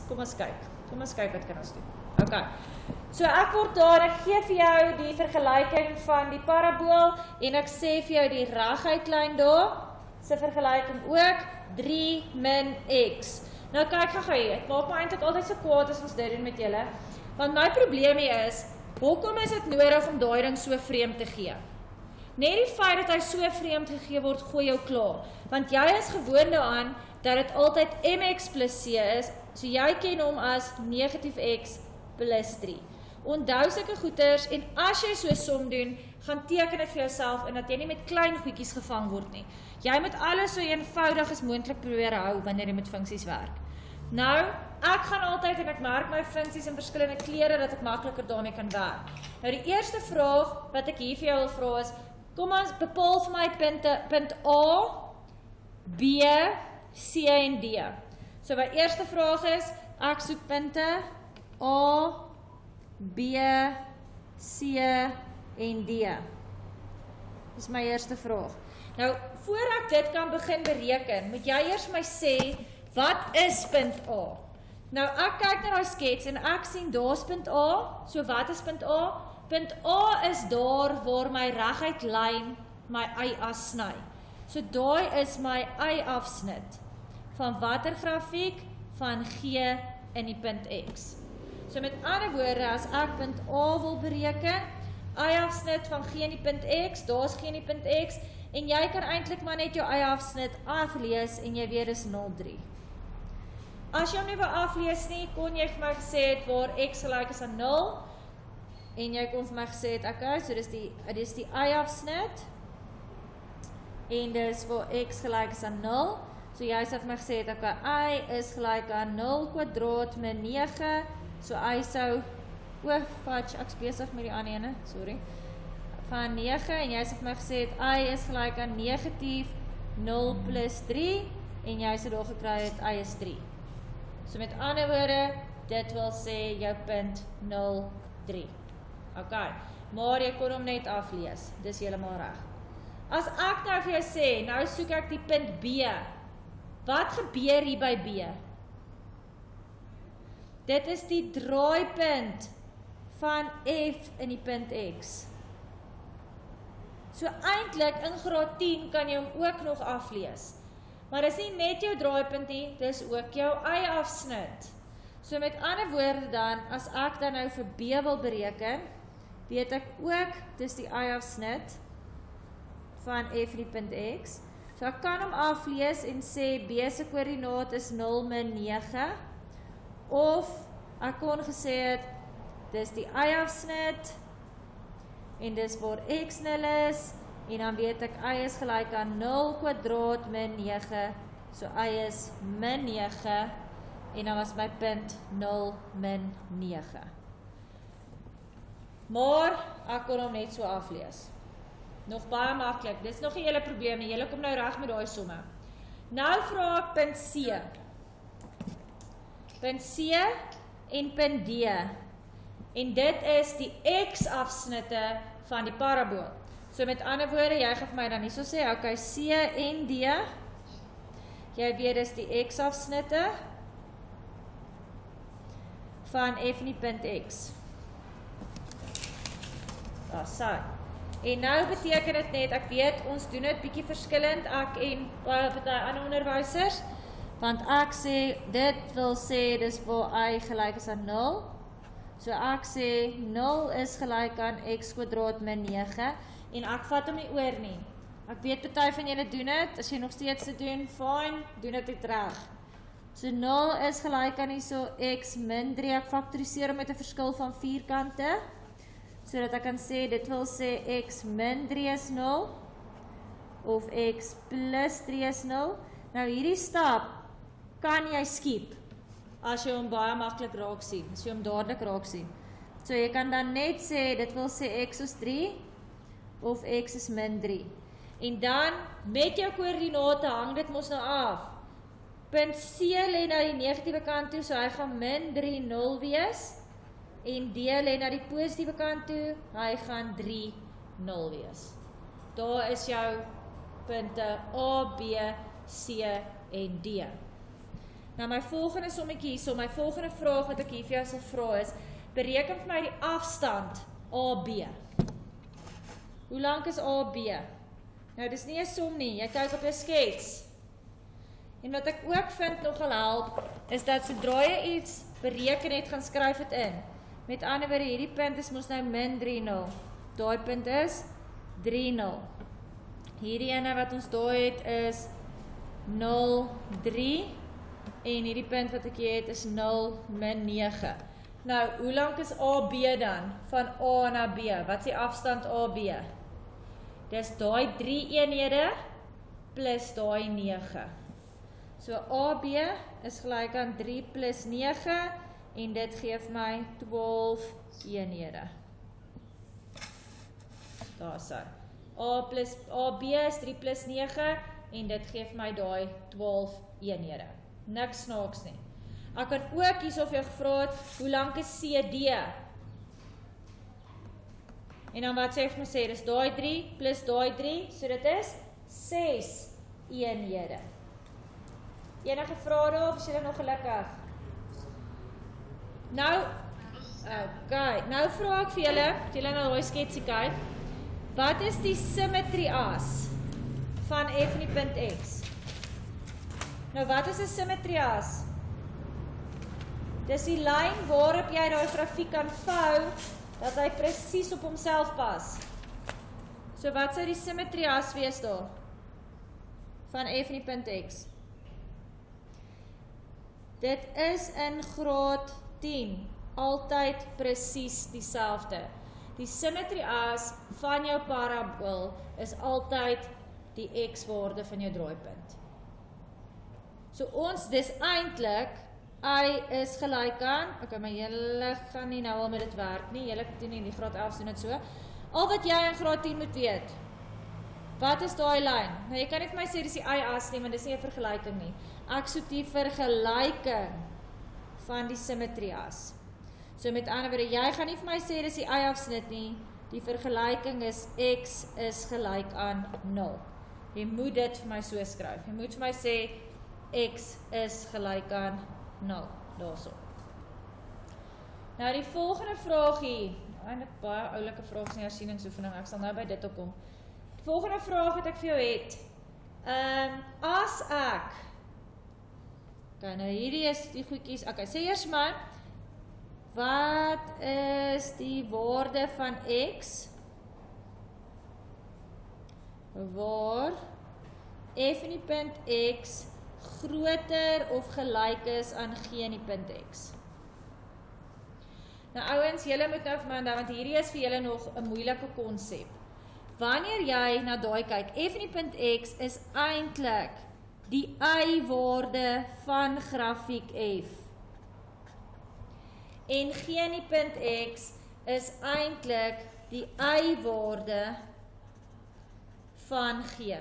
Kom ons kyk wat kan ons doen. Okay. So ek word daar, ek gee vir jou die vergelyking van die parabool en ek sê vir jou die reguitlyn daar, se vergelyking ook 3 min x. Nou kyk gou hier, ek maak my eintlik altyd so kwaad as ons dit doen met julle, want my probleem hier is, hoekom is dit nodig om daai ding so vreemd te gee? Net die feit dat hy so vreemd gegee word, gooi jou klaar, want jy is gewoond daaraan dat dit altyd mx plus c is, so jy ken hom as negatief x plus 3. Onthou sulke goeters, en as jy so som doen, gaan teken dit vir jouself in dat jy nie met klein goedjies gevang word nie. Jy moet alles so eenvoudig as moontlik probeer hou wanneer jy met funksies werk. Nou, ek gaan altyd en ek merk my funksies in verskillende kleure dat ek makliker daarmee kan werk. Nou die eerste vraag wat ek hier vir jou wil vra is, kom ons bepaal vir my punt A, B, C en D. So my eerste vraag is, ek soek punte A, B, C en D. Dis my eerste vraag. Nou, voor ek dit kan begin bereken, moet jy eers my sê, wat is punt A? Nou, ek kyk na die skets en ek sien daar's punt A, so wat is punt A? Punt A is daar waar my reguit lyn my y-as sny. So daai is my y-afsnit. Van watter grafiek? Van G in die punt X. So met ander woorde, as ek punt A wil bereken, y-afsnit van G in die punt X, daar's G in die punt X, en jy kan eintlik maar net jou y-afsnit aflees en jy weet is 0,3. As jy hom nie wil aflees nie, kon jy vir my gesê het waar x gelyk is aan 0, en jy kon vir my gesê het, okay, so dis die y-afsnit, en dis waar x gelyk is aan 0, so jy sê vir my gesê het, okay, y is gelyk aan 0 kwadraat min 9, so y sou, fudge, ek is besig met die ander ene, sorry, van 9, en jy sê vir my gesê het, y is gelyk aan negatief 0 plus 3, en jy sê daar gekry het, y is 3. So met ander woorde, dit wil sê jou punt 0,3. Ok, maar jy kon hom net aflees, dis heeltemal reg. As ek nou vir jou sê, nou soek ek die punt B, wat gebeur hier by B? Dit is die draaipunt van F in die punt X. So eintlik in graad 10 kan jy hom ook nog aflees. Maar dis nie net jou draaipunt nie, dis ook jou y-afsnit. So met ander woorde dan, as ek dan nou vir B wil bereken, weet ek ook, dis die y-afsnit van F in die punt X. So ek kan hom aflees en sê B se koördinaat is 0 min 9, of ek kon gesê het, dis die y-afsnit, en dis waar x 0 is, en dan weet ek, y is gelyk aan 0 kwadraat min 9, so y is min 9, en dan was my punt 0 min 9. Maar, ek kon hom net so aflees. Nog baie maklik, dit is nog die hele probleem, julle kom nou reg met daai somme. Nou vraag ek punt C. Punt C en punt D. En dit is die x-afsnitte van die parabool. So met ander woorde, jy gaan vir my dan nie so sê, ok, C en D, jy weet is die x-afsnitte van F in die punt X. So. En nou beteken dit net, ek weet, ons doen dit bietjie verskillend, ek en party ander onderwysers, want ek sê, dit wil sê, dis waar y gelyk is aan 0, so ek sê, 0 is gelyk aan x kwadraat min 9, en ek vat hom nie oor nie. Ek weet party van julle doen dit, as jy nog steeds te doen, fine, doen dit net reg. So 0 is gelyk aan hierso x min 3, ek faktoriseer hom met 'n verskil van 4 kante, so dat ek kan sê, dit wil sê x min 3 is 0, of x plus 3 is 0. Nou hierdie stap, kan jy skiep, as jy hom baie maklik raak sien, as jy hom dadelik raak sien. So jy kan dan net sê, dit wil sê x is 3, of x is min 3. En dan, met jou koördinate hang dit mos nou af. Punt C lê na die negatiewe kant toe, so hy gaan min 3, 0 wees, en D lê na die positiewe kant toe, hy gaan 3, 0 wees. Daar is jou punte A, B, C en D. Nou my volgende sommetjie hierso, my volgende vraag wat ek hier vir jou sal vra is, bereken vir my die afstand AB. Hoe lank is AB? Nou dis nie 'n som nie, jy kyk op jou skets. En wat ek ook vind nogal help, is dat sodra jy iets bereken het, gaan skryf dit in. Met ander woorde, hierdie punt is mos nou min 3,0. Daai punt is 3,0. Hierdie ene wat ons daar het is 0,3 en hierdie punt wat ek hier het is 0 min 9. Nou, hoe lank is AB dan? Van A na B. Wat is die afstand AB? Dis daai 3 eenhede plus daai 9. So AB is gelyk aan 3 plus 9 en dit gee vir my 12 eenhede. Daar is hy. AB is 3 plus 9 en dit gee vir my daai 12 eenhede. Niks snaaks nie. Ek kan ook hierso vir jou gevra het, hoe lank is CD? En dan wat sê ek vir my sê, dis daai 3 plus daai 3, so dit is 6 eenhede. Enige vrae daar, of is julle nog gelukkig? Nou, okay, nou vra ek vir julle, het julle nou daai sketsie kyk, wat is die simmetrie as van f in die punt x? Nou wat is 'n simmetrie as? Dis die lyn waarop jy daai grafiek kan vou, dat hy presies op homself pas. So wat sou die simmetrie as wees daar? Van f in die punt x? Dit is in graad 10 altyd presies dieselfde. Die simmetrie as van jou parabool is altyd die x-waarde van jou draaipunt. So ons, dis eintlik, y is gelyk aan, okay, maar julle gaan nie nou al met dit werk nie, julle doen nie die graad 11 doen dit so. Al wat jy in graad 10 moet weet, wat is daai lyn? Nou jy kan nie vir my sê dis die y-as nie, want dis nie 'n vergelyking nie. Ek soek die vergelyking van die simmetrie as. So met ander woorde, jy gaan nie vir my sê dis die y-afsnit nie, die vergelyking is x is gelyk aan 0. Jy moet dit vir my so skryf. Jy moet vir my sê x is gelyk aan 0, daarso. Nou die volgende vraag hier, eintlik baie oulike vraag is nie hersieningsoefening, ek sal nou by dit opkom. Die volgende vraag wat ek vir jou het, as ek, okay, nou hierdie is die goedjies, okay, sê eers maar, wat is die waarde van x, waar f in die punt x groter of gelyk is aan g in die punt x. Nou ouens, julle moet nou vir my onthou, want hierdie is vir julle nog 'n moeilike konsep. Wanneer jy na daai kyk, f in die punt x is eintlik die y-waarde van grafiek f. En g in die punt x is eintlik die y-waarde van g.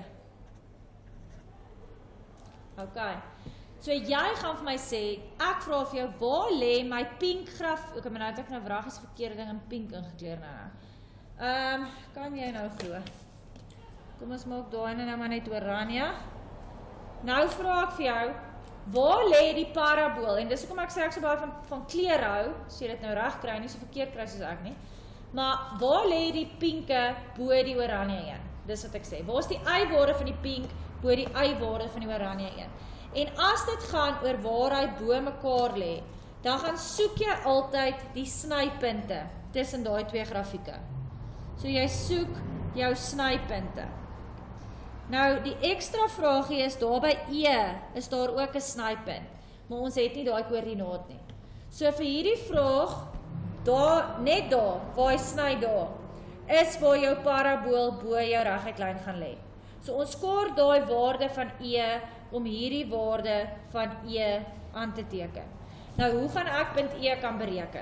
Okay, so jy gaan vir my sê, ek vra vir jou, waar lê my pink graf, okay, maar nou het ek nou vraag is verkeerde ding in pink ingekleer nou. Kan jy nou glo? Kom ons maak daai nou maar net oranje. Nou vra ek vir jou, waar lê die parabool? En dis hoekom ek sê ek so baie van kleur hou, as jy dit nou reg kry, nie so verkeerd kry soos ek nie. Maar waar lê die pinke bo die oranje een? Dis wat ek sê. Waar is die y-waarde van die pink bo die y-waarde van die oranje een? En as dit gaan oor waar hy bo mekaar lê, dan gaan soek jy altyd die snypunte tussen daai twee grafieke. So jy soek jou snypunte. Nou die ekstra vraagie is daar by E is daar ook 'n snypunt, maar ons het nie daai koördinaat nie. So vir hierdie vraag, daar net daar waar hy sny daar, is waar jou parabool bo jou reguitlyn gaan lê. So ons skaar daai waarde van E om hierdie waarde van E aan te teken. Nou hoe gaan ek punt E kan bereken?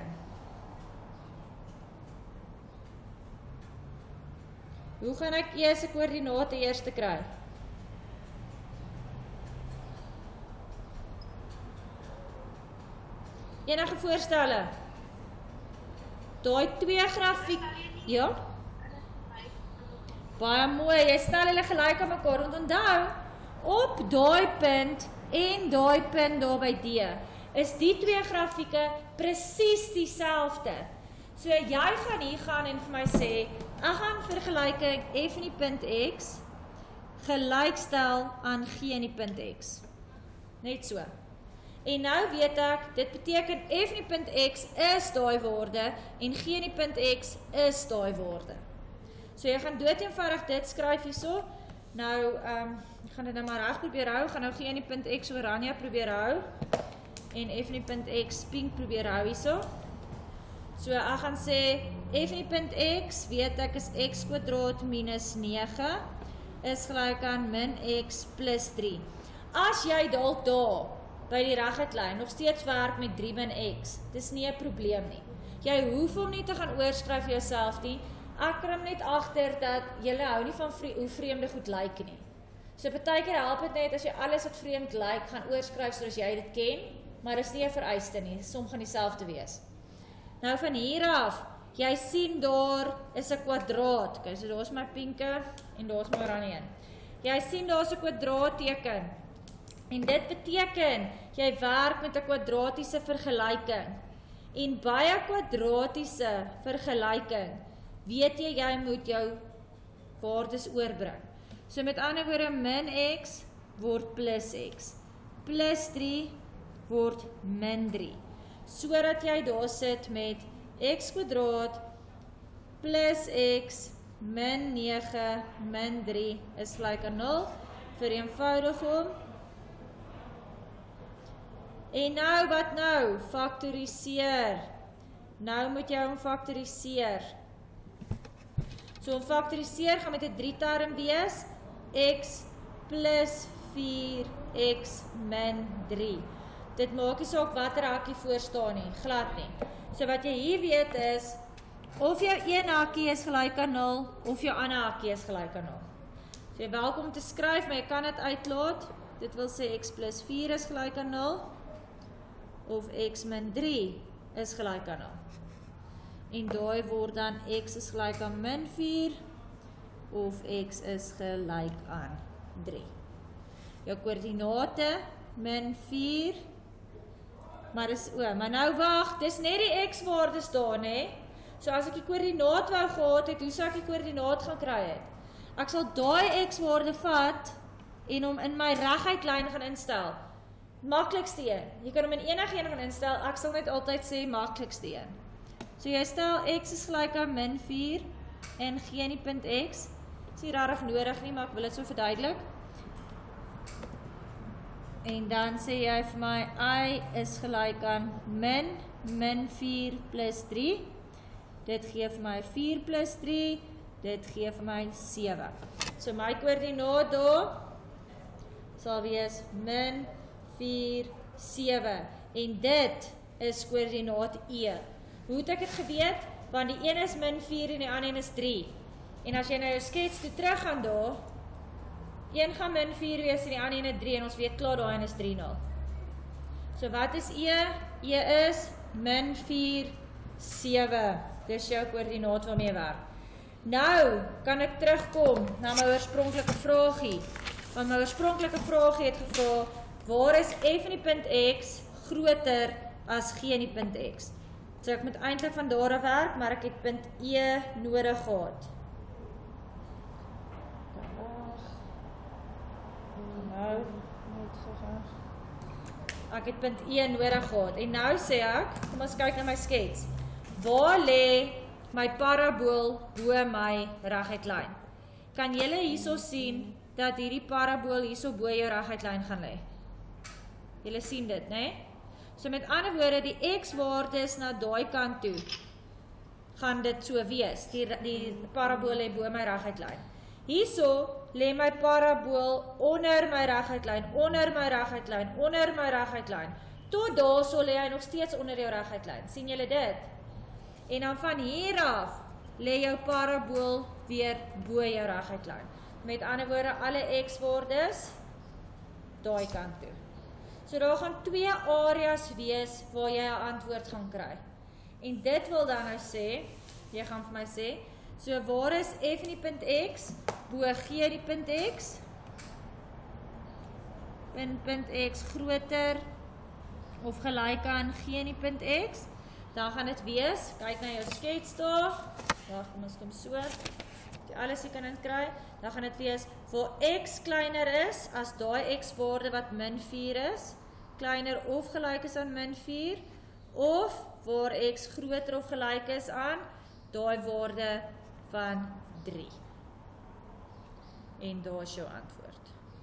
Hoe gaan ek E se koördinate eers te kry? Enige voorstelle? Daai twee grafiek, ja? Baie mooi, jy stel hulle gelyk aan mekaar, want onthou, op daai punt en daai punt daar by D, is die twee grafieke presies dieselfde. So jy gaan hier gaan en vir my sê, ek gaan vergelyking f in die punt x gelykstel aan g in die punt x. Net so. En nou weet ek, dit beteken f in die punt x is daai waarde en g in die punt x is daai waarde. So jy gaan doeteenvoudig dit skryf hierso. Nou, ek gaan dit nou maar reg probeer hou, gaan nou g in die punt x oranje probeer hou en f in die punt x pink probeer hou hierso. So ek gaan sê f in die punt x weet ek is x kwadraat minus 9 is gelyk aan min x plus 3. As jy dalk daar by die reguitlyn nog steeds werk met 3 min x, dis nie 'n probleem nie. Jy hoef hom nie te gaan oorskryf vir jouself nie. Ek kry net agter dat jy hou nie van hoe vreemde goed lyk nie. So partykeer help dit net as jy alles wat vreemd lyk gaan oorskryf soos jy dit ken, maar dis nie 'n vereiste nie. Som gaan dieselfde wees. Nou van hier af, jy sien daar is 'n kwadraat. Okay, so daar is my pinke en daar is my oranje een. Jy sien daar is 'n kwadraatteken. En dit beteken, jy werk met 'n kwadratiese vergelyking. En by 'n kwadratiese vergelyking, weet jy moet jou waardes oorbring. So met ander woorde, min x word plus x. Plus 3 word min 3. Sodat jy daar sit met x kwadraat plus x min 9 min 3 is gelyk aan 0. Vereenvoudig hom. En nou wat nou? Faktoriseer. Nou moet jy hom faktoriseer. So om faktoriseer gaan met 'n 3 term wees. X plus 4x min 3. Dit maak nie saak watter hakkie voor staan nie, glad nie. So wat jy hier weet is, of jou een hakkie is gelyk aan 0, of jou ander hakkie is gelyk aan 0. So jy welkom om te skryf, maar jy kan dit uitlaat. Dit wil sê x plus 4 is gelyk aan 0, of x min 3 is gelyk aan 0. En daai word dan x is gelyk aan min 4, of x is gelyk aan 3. Jou koördinate, min 4, maar nou wag, dis net die x-waardes daar, né? So as ek die koördinaat wou gehad het, hoe sou ek die koördinaat gaan kry het? Ek sal daai x-waarde vat, en hom in my reguitlyn gaan instel. Maklikste een, jy kan hom in enige een gaan instel, ek sal net altyd sê maklikste een. So jy stel x is gelyk aan min 4, en g in die punt x, is nie rarig nodig nie, maar ek wil dit so verduidelik. En dan sê jy vir my, y is gelyk aan min 4 plus 3. Dit gee vir my 4 plus 3, dit gee vir my 7. So my koördinaat daar sal wees min 4, 7. En dit is koördinaat E. Hoe het ek het geweet? Want die een is min 4 en die ander is 3. En as jy nou jou skets toe terug gaan daar, een gaan min 4 wees en die ander ene 3 en ons weet klaar daai een is 3, 0. So wat is E? E is min 4, 7. Dis jou koördinaat waarmee werk. Nou kan ek terugkom na my oorspronklike vraagie. Want my oorspronklike vraagie het gevra, waar is f in die punt x groter as g in die punt x? So ek moet eintlik van daar af werk, maar ek het punt E nodig gehad. Nou, net gegaan. Ek het punt E nodig gehad. En nou sê ek, kom ons kyk na my skets. Waar lê my parabool bo my reguitlyn? Kan julle hierso sien dat hierdie parabool hierso bo jou reguitlyn gaan lê? Julle sien dit, né? So met ander woorde, die x-waardes na daai kant toe gaan dit so wees. Die parabool lê bo my reguitlyn. Hierso lê my parabool onder my reguitlyn, onder my reguitlyn, onder my reguitlyn. Tot daarso lê hy nog steeds onder jou reguitlyn. sien julle dit? En dan van hier af lê jou parabool weer bo jou reguitlyn. Met ander woorde, alle x-waardes daai kant toe. So daar gaan 2 areas wees waar jy 'n antwoord gaan kry. En dit wil dan nou sê, jy gaan vir my sê, so waar is f in die punt x bo g in die punt x? in punt X groter of gelyk aan G in die punt X, dan gaan dit wees, kyk na jou skets daar, wag, kom ons kom so, die alles jy kan in kry, dan gaan dit wees, waar X kleiner is, as daai X waarde wat min 4 is, kleiner of gelyk is aan min 4, of waar X groter of gelyk is aan daai waarde van 3. En daar is jou antwoord.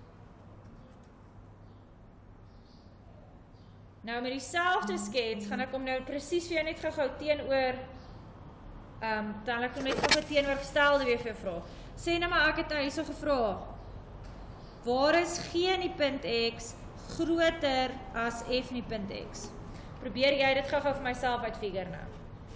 Nou met dieselfde skets, gaan ek hom nou presies vir jou net gou teenoor, dan ek hom net gou teenoorgestelde weer vir jou vra. Sê nou maar ek het nou hierso gevra, waar is G in die punt X groter as F in die punt X? Probeer jy dit gou vir myself uitfigure nou.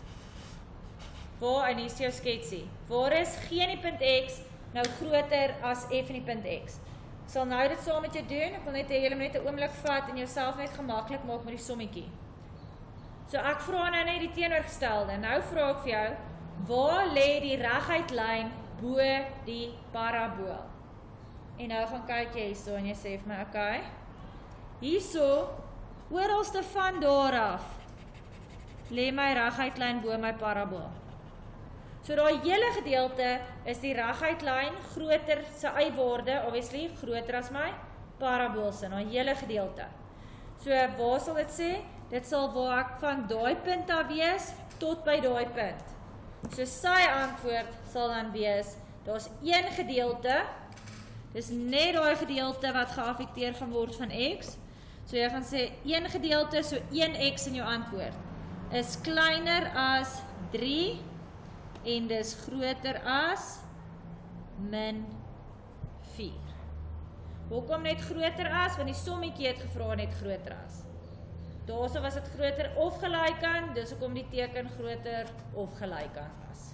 Waar, en hier is jou sketsie, waar is G in die punt X nou groter as F in die punt X? Ek sal nou dit saam met jou doen, ek wil net hê jy moet net 'n oomblik vat en jouself net gemaklik maak met die sommetjie. So ek vra nou net die teenoorgestelde, nou vra ek vir jou, waar lê die reguit lyn bo die parabool? En nou gaan kyk jy hierso en jy sê vir my, okay, hierso, oralste van daar af, lê my reguitlyn bo my parabool. So daai hele gedeelte is die reguitlyn groter, sy y-waarde, obviously, groter as my parabool se, daai hele gedeelte. So waar sal dit sê? Dit sal waar ek van daai punt af wees, tot by daai punt. So sy antwoord sal dan wees, daar's een gedeelte, dis net daai gedeelte wat geaffekteer gaan word van X, so jy gaan sê, een gedeelte, so 1x in jou antwoord, is kleiner as 3, en dis groter as min 4. Hoekom net groter as? Want die sommetjie het gevra net groter as. Daarso was dit groter of gelyk aan, dus hoekom die teken groter of gelyk aan was.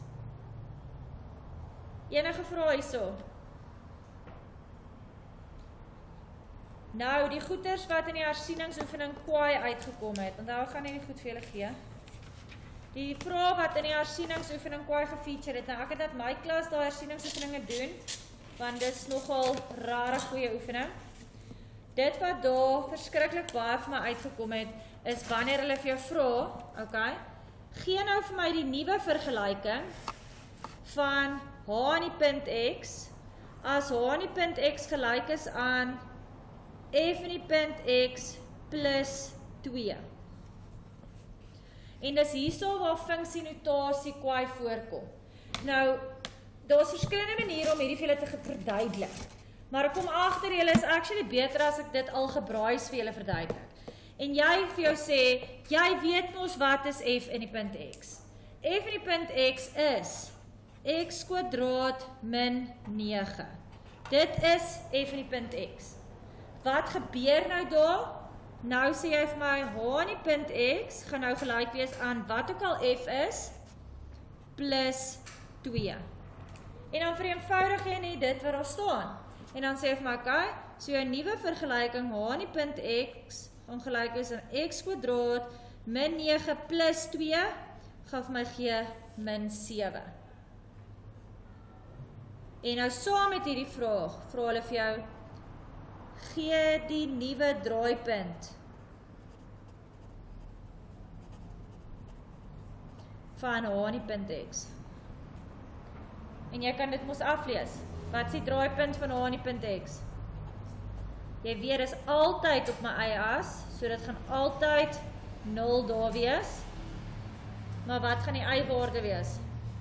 Enige vrae hierso? Nou, die goeters wat in die hersieningsoefening kwaai uitgekom het, want daar gaan nie goed vir julle gee. Die vrae wat in die hersieningsoefening kwaai gefeature het, nou ek het dat my klas daar hersieningsoefeninge doen, want dit is nogal rare goeie oefening. Dit wat daar verskriklik baie vir my uitgekom het, is wanneer hulle vir jou vra, okay, gee nou vir my die nuwe vergelyking van H in die punt X, as H in die punt X gelyk is aan F in die punt X plus 2. En dis hierso waar funksienotasie kwaai voorkom. Nou, daar is verskillende maniere om hierdie vir julle te verduidelik. Maar ek kom agter julle is actually beter as ek dit algebraais vir julle verduidelik. En jy vir jou sê, jy weet mos wat is F in die punt X. F in die punt X is x kwadraat min 9. Dit is F in die punt X. Wat gebeur nou daar? Nou sê jy vir my, H in die punt X gaan nou gelyk wees aan wat ook al F is, plus 2. En dan vereenvoudig jy nie dit wat daar staan. En dan sê jy vir my, okay, so jou nuwe vergelyking, H in die punt X, gaan gelyk wees aan x kwadraat min 9 plus 2, gaan vir my gee min 7. En nou saam met hierdie vraag, vra hulle vir jou, gee die nuwe draaipunt van H in die punt X. En jy kan dit mos aflees. Wat is die draaipunt van H in die punt X? Jy weet, is altyd op my eie as, so dit gaan altyd 0 daar wees. Maar wat gaan die y-waarde wees?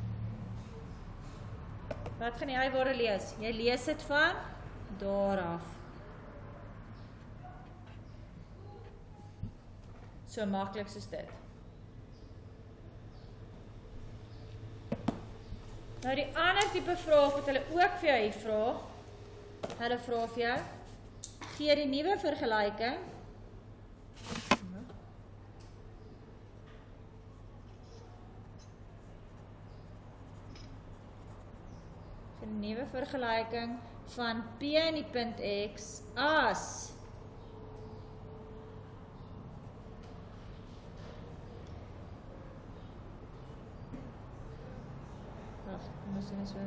Wat gaan die y-waarde lees? Jy lees dit van daar af. So maklik soos dit. Nou die ander tipe vraag wat hulle ook vir jou hier vra, hulle vra vir jou, gee die nuwe vergelyking, gee die nuwe vergelyking van P in die punt X as ons sien is weer.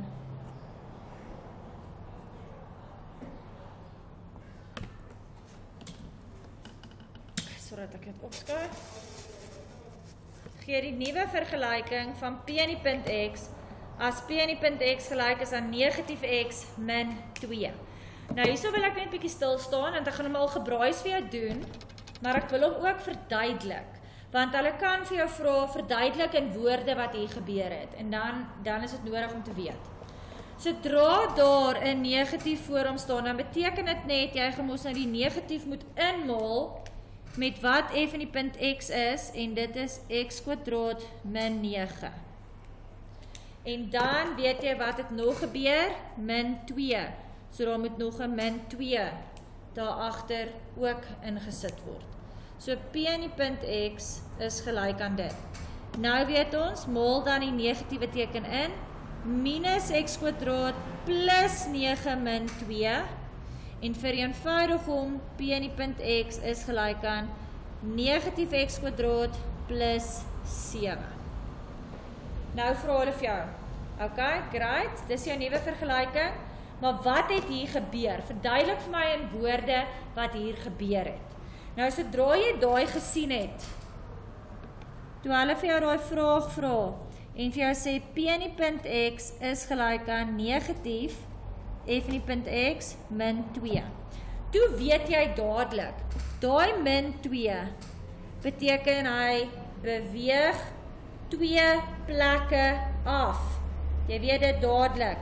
laat ek dit opskryf. Gee die nuwe vergelyking van P in die punt X as P in die punt X gelyk is aan negatief X min 2. Nou hierso wil ek net 'n bietjie stil staan, want ek gaan hom algebraies vir jou doen, maar ek wil hom ook verduidelik. Want hulle kan vir jou vra, verduidelik in woorde wat hier gebeur het, en dan is dit nodig om te weet. Sodra daar 'n negatief voor hom staan, dan beteken dit net, jy gaan mos nou die negatief moet inmaal met wat f in die punt X is, en dit is x kwadraat min 9. En dan weet jy wat het nog gebeur, min 2. So daar moet nog 'n min 2 daarachter ook ingesit word. So P in die punt X is gelyk aan dit. Nou weet ons, maal dan die negatiewe teken in, minus x kwadraat plus 9 min 2, en vereenvoudig hom, P in die punt X is gelyk aan negatief x kwadraat plus 7. Nou vra hulle vir jou, ok, great, dis jou nuwe vergelyking, maar wat het hier gebeur? Verduidelik vir my in woorde wat hier gebeur het. Nou, sodra jy daai gesien het, toe hulle vir jou daai vraag vra, en vir jou sê, P in die punt X is gelyk aan negatief, f in die punt X, min 2. Toe weet jy dadelik, daai min 2, beteken hy beweeg 2 plekke af. Jy weet dit dadelik.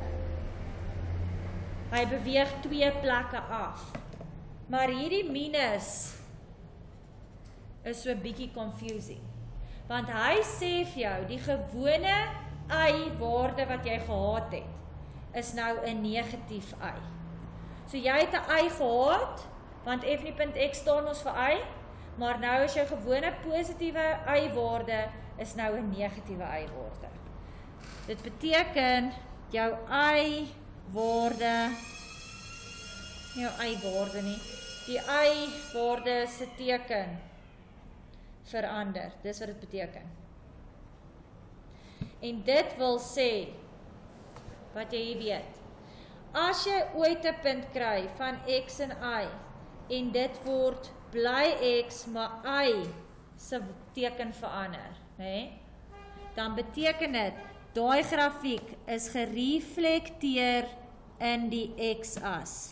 Hy beweeg 2 plekke af. Maar hierdie minus is so bietjie confusing. Want hy sê vir jou, die gewone y-waarde wat jy gehad het, is nou 'n negatief y. So jy het 'n y gehad, want f in die punt X staan ons vir y, maar nou is jou gewone positiewe y-waarde is nou 'n negatiewe y-waarde. Dit beteken jou y-waarde, jou y-waarde nie, die y-waarde se teken verander. Dis wat dit beteken. En dit wil sê, wat jy hier weet, as jy ooit 'n punt kry van x en y, en dit word bly x, maar y se teken verander, nee? Dan beteken dit, daai grafiek is gereflekteer in die x-as.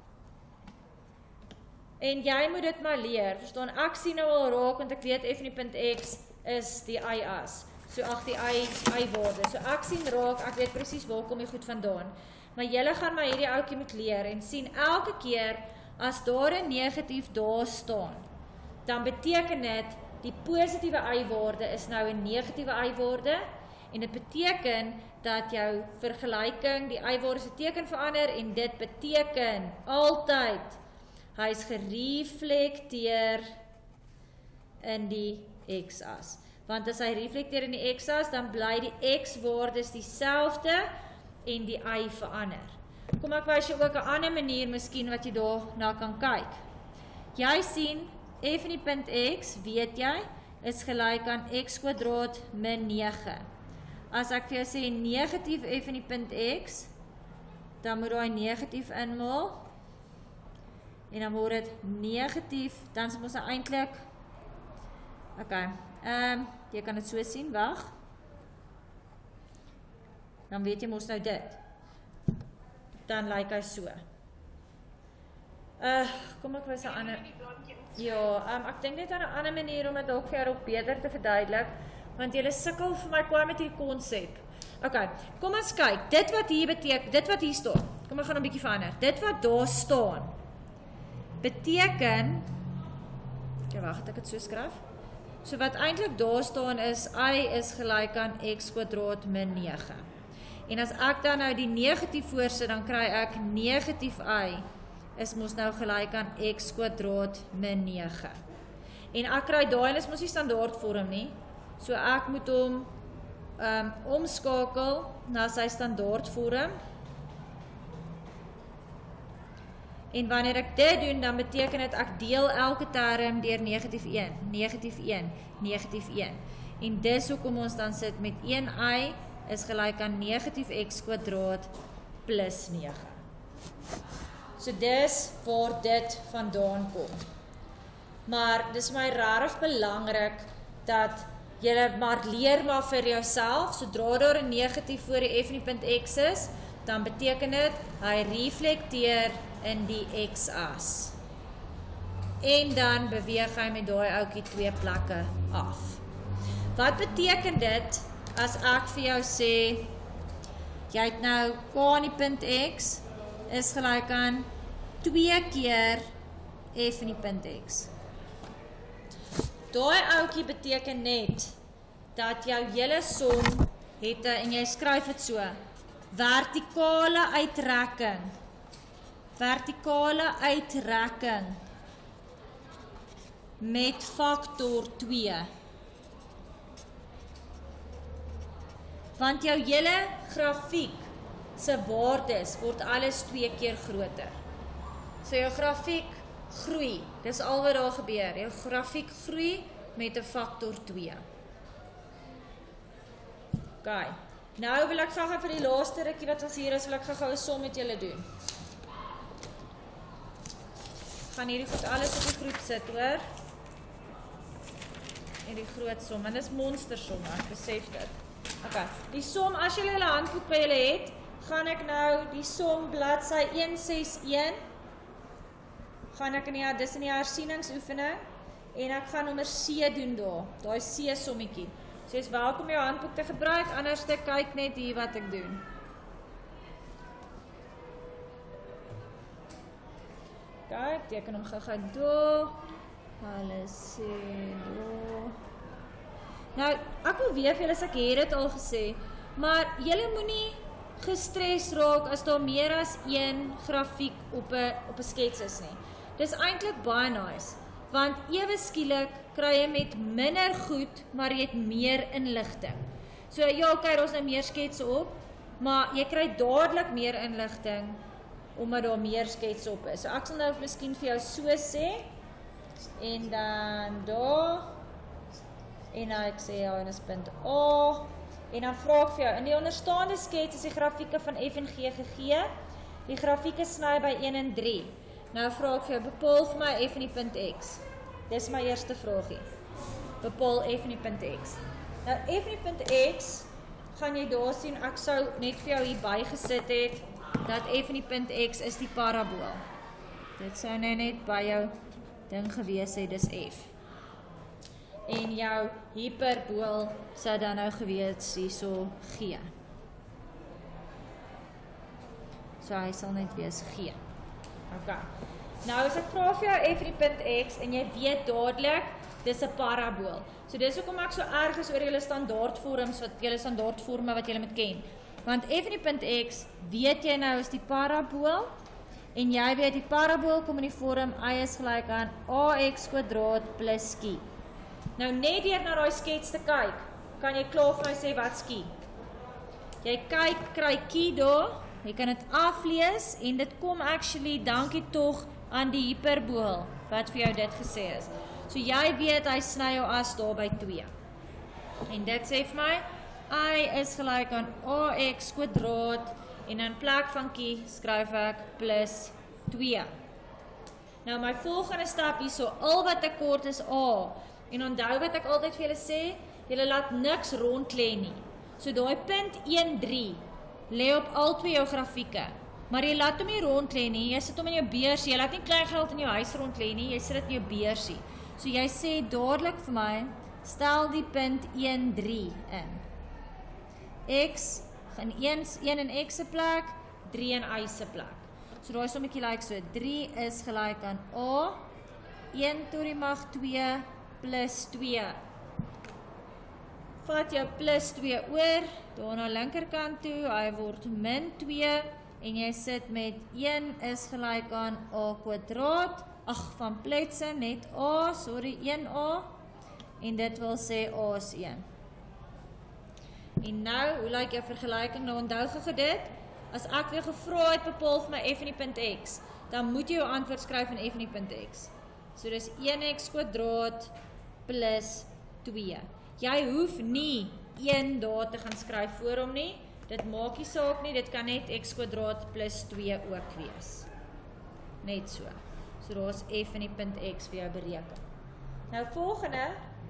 En jy moet dit maar leer, verstaan, ek sien nou al raak, want ek weet f in die punt X is die y-as, so ag die y-waarde, so ek sien raak, ek weet presies waar kom die goed vandaan, maar julle gaan maar hierdie ouetjie moet leer, en sien elke keer, as daar 'n negatief daar staan, dan beteken dit, die positiewe y-waarde is nou 'n negatiewe y-waarde, en dit beteken, dat jou vergelyking, die y-waarde se teken verander, en dit beteken, altyd, hy is gereflekteer in die x-as. Want as hy reflekteer in die x-as, dan bly die x-waardes dieselfde en die y verander. Kom ek wys jou ook 'n ander manier miskien wat jy daarna kan kyk. Jy sien, f in die punt X, weet jy, is gelyk aan x kwadraat min 9. As ek vir jou sê negatief f in die punt X, dan moet daai negatief inmaal, en dan word dit negatief, dan is ons nou eintlik, ok, jy kan dit so sien, wag, dan weet jy mos nou dit, dan lyk hy so, kom ek wys 'n ander, ja, ek dink net aan 'n ander manier om dit ook vir jou nog beter te verduidelik, want julle sukkel vir my kwaai met hierdie konsep. Ok, kom ons kyk, dit wat hier beteken, dit wat hier staan, kom ek gaan 'n bietjie verander, dit wat daar staan, beteken, okay, wag, het ek dit so skryf? So wat eintlik daar staan is, y is gelyk aan x kwadraat min 9. En as ek dan nou die negatief voorsit, dan kry ek negatief y, is mos nou gelyk aan x kwadraat min 9. En ek kry daai, en is mos nie standaard vorm nie, so ek moet hom omskakel na sy standaard vorm, en wanneer ek dit doen, dan beteken dit ek deel elke term deur negatief 1, negatief 1, negatief 1. En dis hoekom ons dan sit met 1y is gelyk aan negatief x kwadraat plus 9. So dis waar dit vandaan kom. maar dis my rarig belangrik dat jy maar leer maar vir jouself, sodra daar 'n negatief voor die f.x is, dan beteken dit, hy reflekteer in die x-as. En dan beweeg hy met daai ouetjie 2 plekke af. Wat beteken dit, as ek vir jou sê, jy het nou k in die punt x, is gelyk aan 2 keer f in die punt x. Daai ouetjie beteken net, dat jou hele som het, en jy skryf dit so, vertikale uitrekking met faktor 2. Want jou hele grafiek se waardes word alles 2 keer groter. So jou grafiek groei, dis al wat daar gebeur. Jou grafiek groei met 'n faktor 2. Ok, nou wil ek gou vir die laaste rukkie wat ons hier is, wil ek gou 'n som met julle doen. Gaan hierdie goed alles op die groep sit, hoor. En die groot som, en dis monstersom, ek besef dit. Ok, die som, as julle julle handboek by julle het, gaan ek nou die som bladsy 161, gaan ek dis in die hersieningsoefening, en ek gaan nommer C doen daar, daai C sommetjie. So jy is welkom jou handboek te gebruik, anders te kyk net hier wat ek doen. Kyk, teken hom gou daar. Alles C daar. Nou, ek wil weer vir julle, ek het dit al gesê, maar julle moenie gestres raak as daar meer as een grafiek op 'n skets is nie. Dis eintlik baie nice, want ewe skielik kry jy met minder goed, maar jy het meer inligting. So ja, okay, daar's nou meer sketse op, maar jy kry dadelik meer inligting, omdat daar meer sketse op is. So ek sal nou miskien vir jou so sê, en dan daar, en nou ek sê, ja, en is punt A, en dan vraag ek vir jou, in die onderstaande skets is die grafieke van f en g gegee, die grafieke sny by 1 en 3, nou vraag ek vir jou, bepaal vir my f in die punt x, dis my eerste vraagie, bepaal f in die punt x, nou f in die punt x, gaan jy daar sien, ek sou net vir jou hier bygesit het, dat f in die punt x is die parabool, dit sou nou net by jou ding gewees het, dis f, en jou hyperbool sou dan nou gewees hierso G. So hy sal net wees G. Ok. Nou as ek vra vir jou f in die punt x en jy weet dadelik dis 'n parabool. So dis hoekom ek so erg is oor julle standaardvorms wat julle moet ken. Want f in die punt x weet jy nou is die parabool en jy weet die parabool kom in die vorm y is gelyk aan ax kwadraat plus q. Nou net deur na daai skets te kyk, kan jy klaar vir my sê wat ski. Jy kyk, kry q daar, jy kan dit aflees en dit kom actually, dankie tog aan die hyperbool wat vir jou dit gesê is. So jy weet hy sny jou as daar by 2. En dit sê vir my y is gelyk aan ax kwadraat en in plek van q skryf ek plus 2. Nou my volgende stap hierso, al wat ek kort is a. En onthou wat ek altyd vir julle sê, julle laat niks rond lê nie. So daai punt 1,3 lê op al twee jou grafieke. Maar jy laat hom nie rond lê nie, jy sit hom in jou beursie, jy laat nie kleingeld in jou huis rond lê nie, jy sit dit in jou beursie. So jy sê dadelik vir my, stel die punt 1,3 in. X, gaan 1 in x se plek, 3 in y se plek. So daai sommetjie lyk so, 3 is gelyk aan a, 1 tot die mag 2, plus 2. Vat jou plus 2 oor, daar na linkerkant toe, hy word min 2, en jy sit met 1 is gelyk aan a kwadraat, van pletse, net a, sorry, 1a, en dit wil sê a is 1. En nou, hoe lyk jou vergelyking? Nou onthou gou dit, as ek weer gevra het, bepaal vir my f in die punt x, dan moet jy jou antwoord skryf in f in die punt x. So dis 1x kwadraat plus 2. Jy hoef nie 1 daar te gaan skryf voor hom nie, dit maak nie saak nie, dit kan net x kwadraat plus 2 ook wees. Net so. So daar is f in die punt x vir jou bereken. Nou volgende,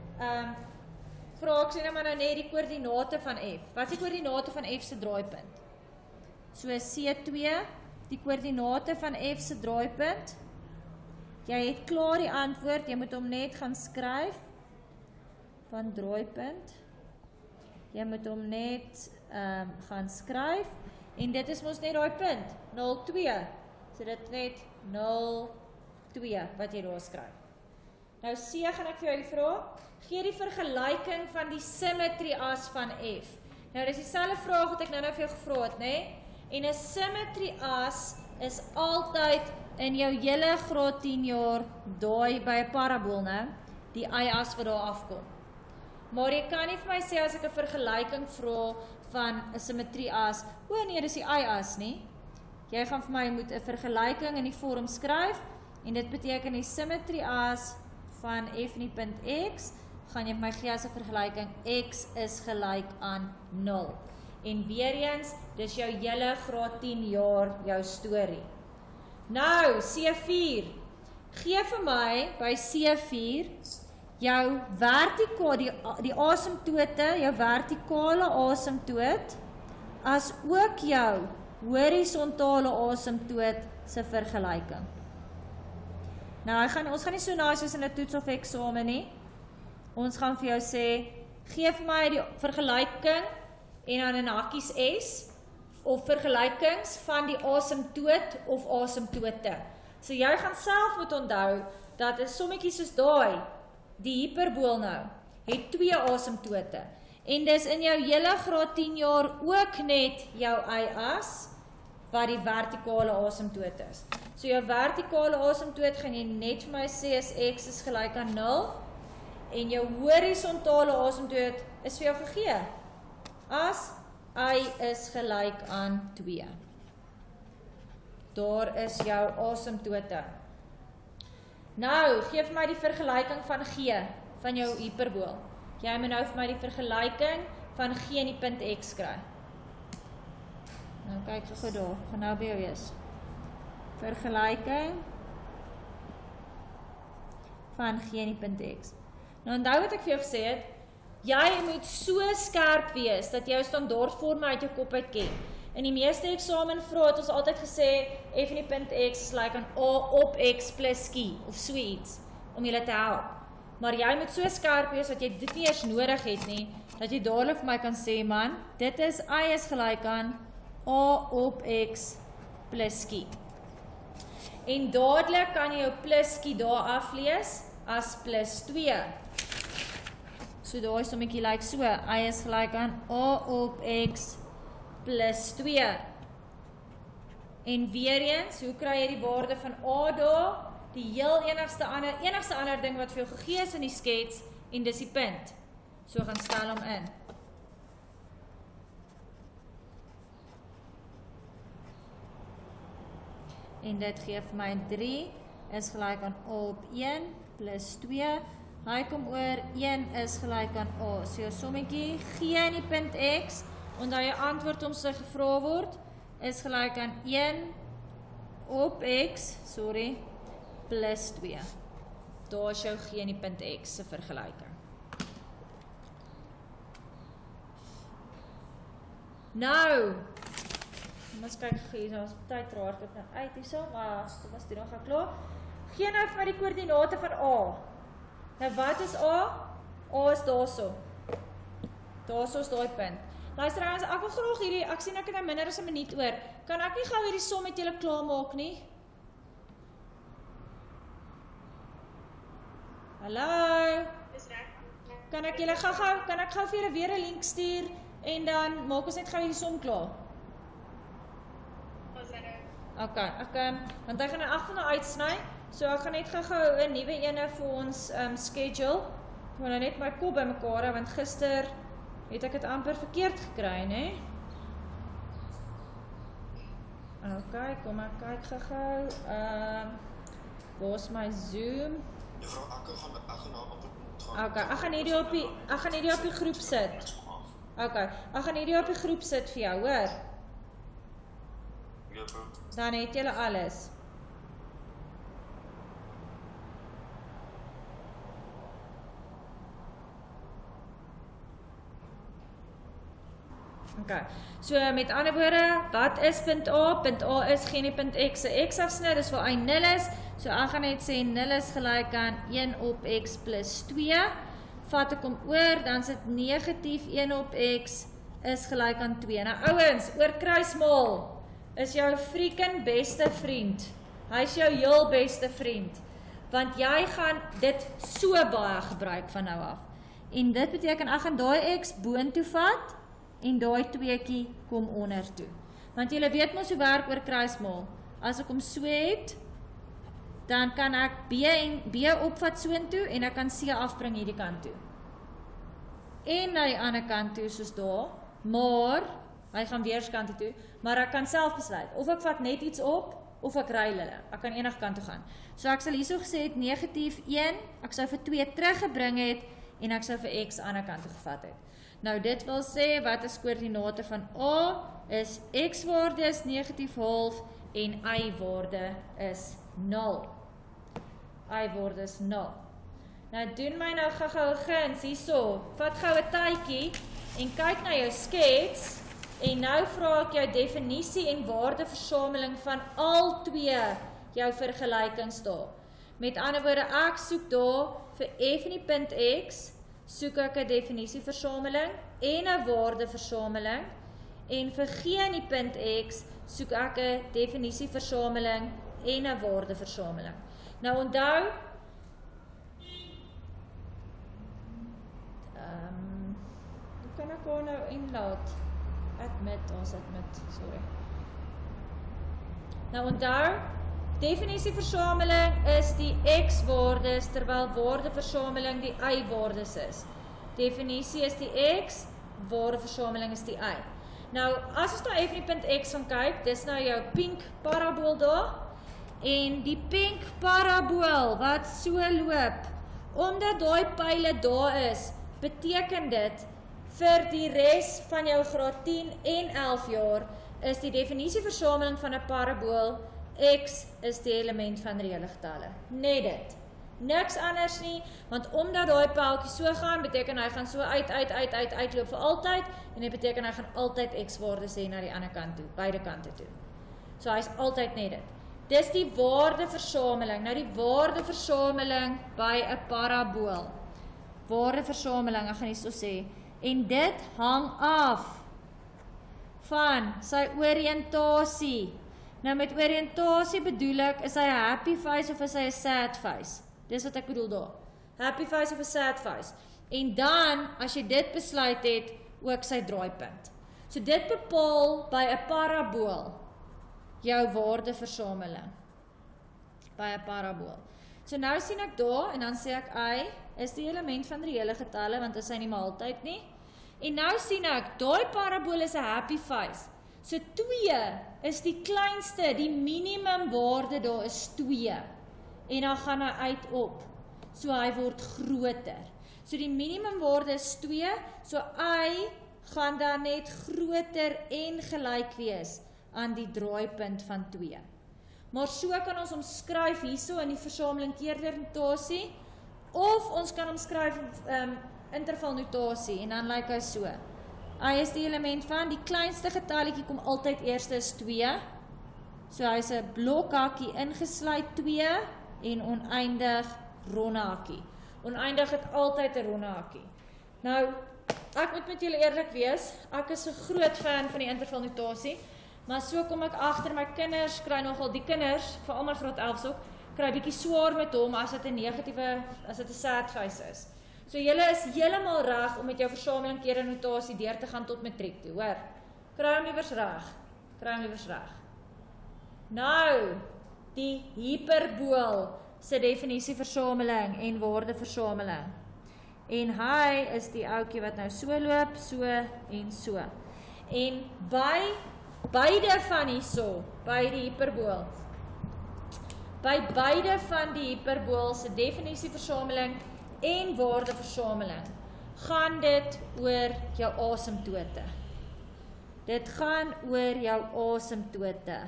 vraag ek sê nou maar nou net die koördinate van F. Wat is die koördinate van F se draaipunt? So C2, die koördinate van F se draaipunt. Jy het klaar die antwoord, jy moet hom net gaan skryf van draaipunt. Jy moet hom net gaan skryf en dit is mos net daai punt, 0,2. So dit net 0,2 wat jy daar skryf. Nou C gaan ek vir jou vra, gee die vergelyking van die symmetrie as van F. Nou dis dieselfde vraag wat ek nou vir jou gevra het, né? En 'n symmetrie as is altyd in jou hele graad 10 jaar daai by 'n parabool, né? Die y-as wat daar afkom. Maar jy kan nie vir my sê as ek 'n vergelyking vra van 'n symmetrie as, o nee, dis die y-as nie. Jy gaan vir my moet 'n vergelyking in die vorm skryf en dit beteken die symmetrie as van f in die punt x, gaan jy vir my gee as 'n vergelyking x is gelyk aan 0. En weer eens, dis jou hele graad 10 jaar jou storie. Nou, C4. Gee vir my by C4 jou die asemtote, jou vertikale asemtoot, as ook jou horisontale asemtoot se vergelyking. Nou, ons gaan nie so naai soos in 'n toets of eksamen nie. Ons gaan vir jou sê, gee vir my die vergelyking en dan in hakkies S, of vergelykings van die asemtoot of asemtote. So jy gaan self moet onthou, dat 'n sommetjie soos daai, die hiperbool nou, het 2 asemtote. En dis in jou hele graad 10 jaar ook net jou y-as, wat die vertikale asemtoot is. So jou vertikale asemtoot gaan jy net vir my sê as x is gelyk aan 0, en jou horisontale asemtoot is vir jou gegee, as y is gelyk aan 2. Daar is jou asemtote. Nou, geef my die vergelyking van G, van jou hiperbool. Jy moet nou vir my die vergelyking van G in die punt X kry. Nou kyk gou daar, gaan nou by jou wees. Vergelyking van G in die punt X. Nou onthou wat ek vir jou gesê het, jy moet so skerp wees, dat jy jou standaardvorme uit jou kop uit ken. In die meeste eksamenvrae het ons altyd gesê, f in die punt x is gelyk aan a op x plus q, of so iets, om julle te help. Maar jy moet so skerp wees, dat jy dit nie eers nodig het nie, dat jy dadelik vir my kan sê, man, dit is y is gelyk aan a op x plus q. En dadelik kan jy jou plus q daar aflees, as plus 2. So daai sommetjie lyk so, y is gelyk aan a op x plus 2. En weer eens, hoe kry jy die waarde van a daar? Die heel enigste ander ding wat vir jou gegee is in die skets, en dis die punt. So gaan stel hom in. En dit gee vir my 3 is gelyk aan a op 1 plus 2. Hy kom oor 1 is gelyk aan a. So jou sommetjie G in die punt x, omdat jy antwoord om sy gevra word, is gelyk aan 1 op x, plus 2. Daar is jou G in die punt x se vergelyking. Nou, ons kyk hier, ons tyd raak dit nou uit hierso, maar dit was doen nog klaar. Gee nou vir my die koördinate van A. Nou wat is A? A is daarso. Daarso is daai punt. Luister ouens, ek wil graag hierdie, ek sien ek het nou minder as 'n minuut oor. Kan ek nie gou hierdie som met julle klaar maak nie? Hallo? Dis reg. Kan ek gou vir julle weer 'n link stuur en dan maak ons net gou hierdie som klaar? Ons reg. Okay, want ek gaan nou 8 van uitsny, so ek gaan net gou 'n nuwe ene vir ons schedule. Ek moet nou net my kop bymekaar hou, want gister het ek dit amper verkeerd gekry, né? Okay, kom ek kyk gou. Waar is my Zoom? Juffrou, ek gaan nou op Okay, ek gaan hierdie op die groep sit. Okay, ek gaan hierdie op die groep sit vir jou, hoor? Juffrou. Dan het julle alles. Okay. So met ander woorde, wat is punt A? Punt A is geen die punt X se X-afsnit, dis waar 0 is. So ek gaan net sê 0 is gelyk aan 1 op X plus 2. Vat ek hom oor, dan sit negatief 1 op X is gelyk aan 2. Nou ouens, oor kruismaal is jou freaking beste vriend. Hy is jou heel beste vriend. Want jy gaan dit so baie gebruik van nou af. En dit beteken, ek gaan daai X boontoe vat, en daai 2kie kom onder toe. Want julle weet mos hoe werk oor kruismaal. As ek hom so het, dan kan ek B opvat soontoe en ek kan C afbring hierdie kant toe. En na die ander kant toe soos daar, maar hy gaan weerskant toe, maar ek kan self besluit of ek vat net iets op of ek ruil hulle. Ek kan enige kant toe gaan. So ek sal hierso gesê het negatief 1, ek sou vir 2 teruggebring het en ek sou vir X aan die kant toe gevat het. Nou dit wil sê, wat is koördinate van A, is X waarde is negatief half en Y waarde is 0. Y waarde is 0. Nou doen my nou gou gins hierso, vat gou 'n tydjie en kyk na jou skets en nou vra ek jou definisie en waardeversameling van al twee jou vergelykings daar. Met ander woorde, ek soek daar vir f in die punt X, soek ek 'n definisieversameling en 'n waardeversameling en vir g in die punt X soek ek 'n definisieversameling en 'n waardeversameling. Nou onthou, hoe kan ek haar nou inlaat? Ons admit, sorry. Nou onthou, definisieversameling is die X-waardes, terwyl waardeversameling die Y-waardes is. Definisie is die X, waardeversameling is die Y. Nou, as ons nou even die punt X gaan kyk, dis nou jou pink parabool daar, en die pink parabool wat so loop, omdat daai pyle daar is, beteken dit, vir die res van jou graad 10 en 11 jaar, is die definisieversameling van 'n parabool, X is die element van reële getalle. Net dit. Niks anders nie, want omdat daai pyltjie so gaan, beteken hy gaan so uitloop vir altyd, en dit beteken hy gaan altyd X-waardes hê na die ander kant toe, beide kante toe. So hy is altyd net dit. Dis die waardeversameling. Nou die waardeversameling by 'n parabool. Waardeversameling, ek gaan hierso sê, en dit hang af van sy oriëntasie. Nou met oriëntasie bedoel ek, is hy 'n happy face of is hy 'n sad face? Dis wat ek bedoel daar. Happy face of 'n sad face. En dan, as jy dit besluit het, ook sy draaipunt. So dit bepaal by 'n parabool jou waardeversameling. By 'n parabool. So nou sien ek daar, en dan sê ek y is die element van reële getalle, want is hy nie maar altyd nie. En nou sien ek, daai parabool is 'n happy face. So 2 is die kleinste, die minimum waarde daar is 2. En dan gaan hy uit op. So hy word groter. So die minimum waarde is 2, so y gaan dan net groter en gelyk wees aan die draaipunt van 2. Maar so kan ons omskryf hierso in die versameling keerdernotasie, of ons kan omskryf intervalnotasie, en dan lyk hy so. Y is die element van, die kleinste getalletjie kom altyd eerste is 2, so hy is 'n blokhakkie ingesluit 2, en oneindig ronde hakkie. Oneindig het altyd 'n ronde hakkie. Nou, ek moet met julle eerlik wees, ek is 'n groot fan van die intervalnotasie, maar so kom ek agter my kinders, kry nogal die kinders, vir almal graad 11 ook, kry bietjie swaar met hom as dit 'n negatiewe, as dit 'n sad face is. So julle is heeltemal reg om met jou versameling keerdernotasie deur te gaan tot matriek toe, hoor. Kry hom liewers reg. Kry hom liewers reg. Nou, die hiperbool se definisieversameling en waardeversameling. En hy is die ouetjie wat nou so loop, so en so. En by beide van hierso, by die hiperbool, by beide van die hiperbool se definisieversameling en waardeversameling, gaan dit oor jou asymptote. Dit gaan oor jou asymptote.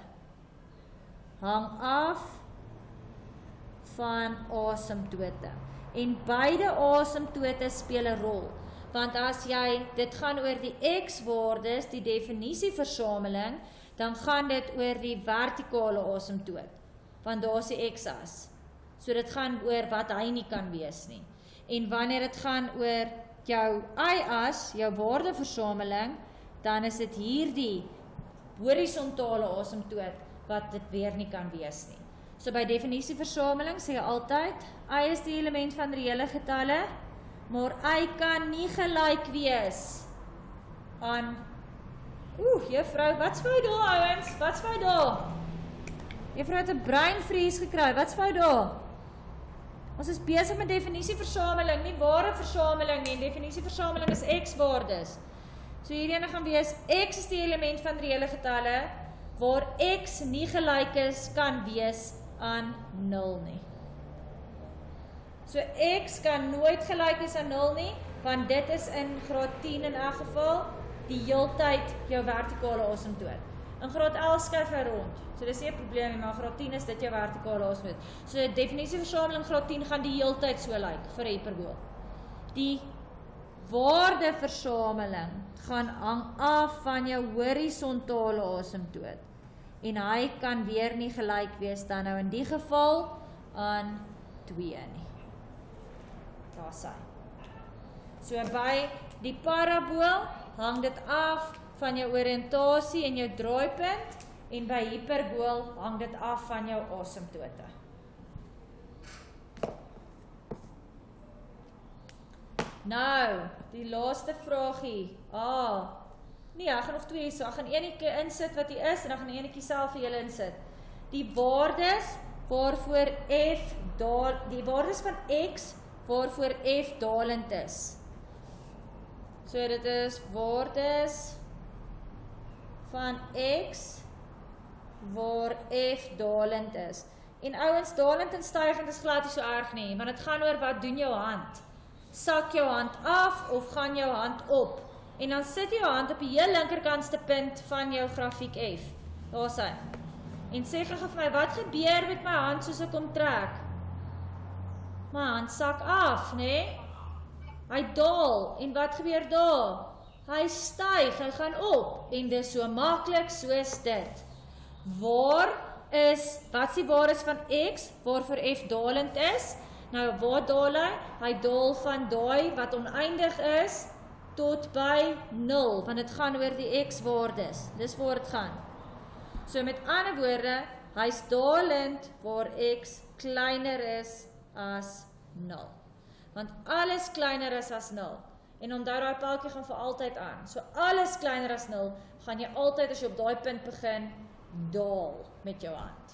Hang af van asymptote. En beide asymptote speel 'n rol. Want as jy, dit gaan oor die x-waardes, die definisieversameling, dan gaan dit oor die vertikale asymptoot, want daar is die x-as. So dit gaan oor wat hy nie kan wees nie. En wanneer dit gaan oor jou y-as, jou waardeversameling, dan is dit hierdie horisontale asymptoot wat dit weer nie kan wees nie. So by definisieversameling sê jy altyd, y is die element van reële getalle, maar y kan nie gelyk wees aan, juffrou, wat's vir daar ouens? Wat's vir daar? Juffrou het 'n breinvries gekry, wat's vir daar? Ons is besig met definisieversameling, nie waardeversameling nie. Definisieversameling is x-waardes. So hierdie ene gaan wees, x is die element van reële getalle, waar x nie gelyk is, kan wees aan 0 nie. So x kan nooit gelyk wees aan 0 nie, want dit is in graad 10 in elk geval, die heeltyd jou vertikale asymptoot. In graad 11 skuif hy rond, so dis nie 'n probleem nie, maar graad 10 is dit jou vertikale asymptoot. So definisieversameling graad 10 gaan die heeltyd so lyk vir 'n hiperbool. Die waardeversameling gaan hang af van jou horisontale asymptoot. En hy kan weer nie gelyk wees dan nou in die geval aan 2 nie. Daar sy. So by die parabool hang dit af van jou oriëntasie en jou draaipunt en by hiperbool hang dit af van jou asymptote. Nou, die laaste vraagie. Nee, ek gaan nog 2 so. Ek gaan enetjie insit wat hier is en dan gaan enetjie self vir julle insit. Die waardes waarvoor f die waardes van x waarvoor f dalend is. So dit is waardes van x waar f dalend is. En ouens, dalend en stygend is glad nie so erg nie, want dit gaan oor wat doen jou hand. Sak jou hand af of gaan jou hand op? En dan sit jou hand op die heel linkerkantste punt van jou grafiek f. Daar is hy. En sê gou vir my, wat gebeur met my hand soos ek hom trek? My hand sak af, né? Hy daal, en wat gebeur daar? Hy styg, hy gaan op, en dis so maklik soos dit. Wat is die waardes van x, waarvoor f dalend is? Nou, waar daal hy? Hy daal van daai wat oneindig is, tot by 0, want dit gaan oor die x-waardes. Dis waar dit gaan. So met ander woorde, hy is dalend waar x kleiner is as 0. Want alles kleiner is as 0. En onthou daai paaltjie gaan vir altyd aan. So alles kleiner as 0, gaan jy altyd as jy op daai punt begin, daal met jou hand.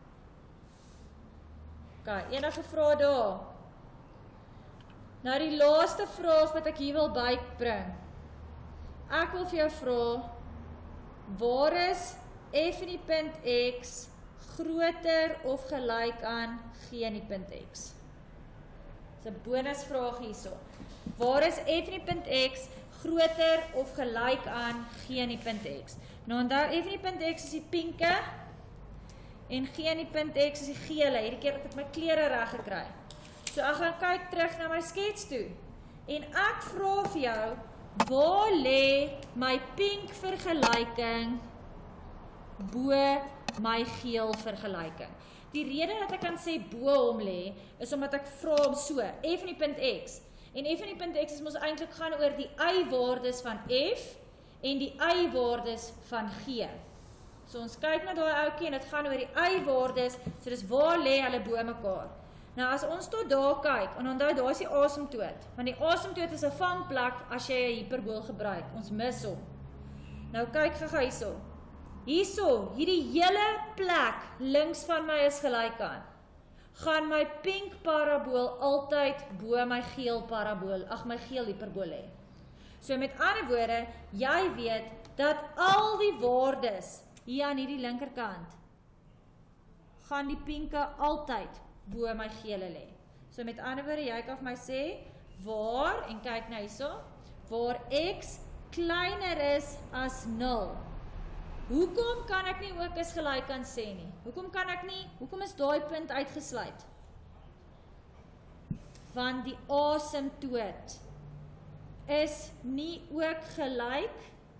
OK, enige vrae daar? Nou die laaste vraag wat ek hier wil bybring. Ek wil vir jou vra, waar is f in die punt x groter of gelyk aan g in die punt x? Dis 'n bonusvraag hierso. Waar is f in die punt x groter of gelyk aan g in die punt x? Nou onthou, f in die punt x is die pinke en g in die punt x is die gele. Hierdie keer het ek my klere reg gekry. So ek gaan kyk terug na my skets toe. En ek vra vir jou, waar lê my pink vergelyking bo my geel vergelyking? Die rede dat ek kan sê bo hom lê, is omdat ek vra hom so, f in die punt x. En f in die punt x is mos eintlik gaan oor die y-waardes van f en die y-waardes van g. So ons kyk na daai ouetjie en dit gaan oor die y-waardes, so dis waar lê hulle bo mekaar. Nou as ons tot daar kyk, en onthou daar is die asymptoot, want die asymptoot is 'n vangplek as jy 'n hiperbool gebruik, ons mis hom. Nou kyk gou hierso. Hierso, hierdie hele plek links van my is gelyk aan. Gaan my pink parabool altyd bo my geel parabool, my geel hiperbool hê. So met ander woorde, jy weet dat al die waardes hier aan hierdie linkerkant gaan die pinke altyd bo my gele lê. So met ander woorde, jy kan vir my sê waar, en kyk nou hierso, waar x kleiner is as 0. Hoekom kan ek nie ook as gelyk aan sê nie? Hoekom is daai punt uitgesluit? Want die asymptoot is nie ook gelyk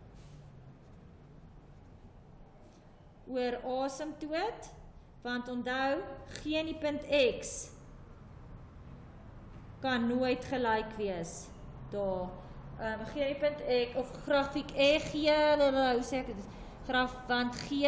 oor asymptoot, want onthou, G in die punt X kan nooit gelyk wees. Daar, G in die punt X, of grafiek E, G, hoe sê ek dit? Want G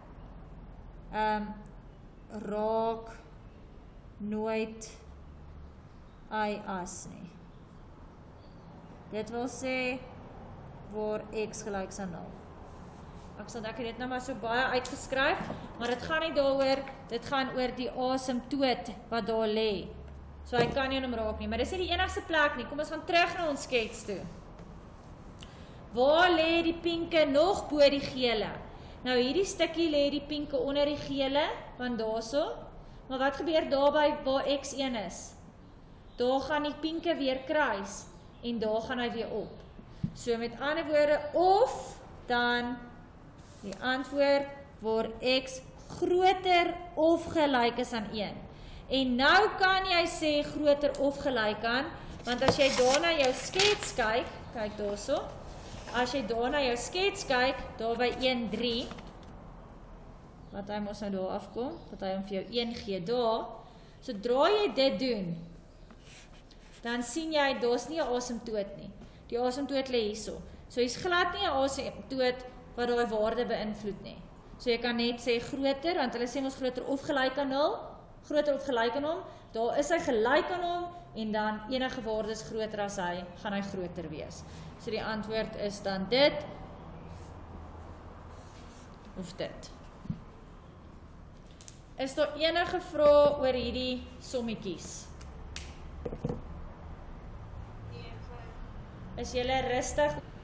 raak nooit I as nie. Dit wil sê, waar X gelyk is aan 0. Ek het dit nou maar so baie uitgeskryf, maar dit gaan nie daaroor, dit gaan oor die asymptoot wat daar lê. So hy kan nie aan hom raak nie, maar dis nie die enigste plek nie. Kom ons gaan terug na ons skets toe. Waar lê die pinke nog bo die gele? Nou hierdie stukkie lê die pinke onder die gele, van daarso. Maar wat gebeur daarby waar X1 is? Daar gaan die pinke weer kruis en daar gaan hy weer op. So met ander woorde, of dan die antwoord waar X groter of gelyk is aan 1. En nou kan jy sê groter of gelyk aan, want as jy daar na jou skets kyk, kyk daarso, as jy daar na jou skets kyk, daar by 1,3, wat hy mos nou daar afkom, dat hy hom vir jou 1 gee daar, sodra jy dit doen, dan sien jy, daar's nie 'n asymptoot nie. Die asymptoot lê hierso. So hier's glad nie 'n asymptoot wat daai waarde beïnvloed nie. So jy kan net sê groter, want hulle sê ons groter of gelyk aan 0, groter of gelyk aan hom, daar is hy gelyk aan hom, en dan enige waarde is groter as hy, gaan hy groter wees. So die antwoord is dan dit, of dit. Is daar enige vrae oor hierdie sommetjies? Is julle rustig?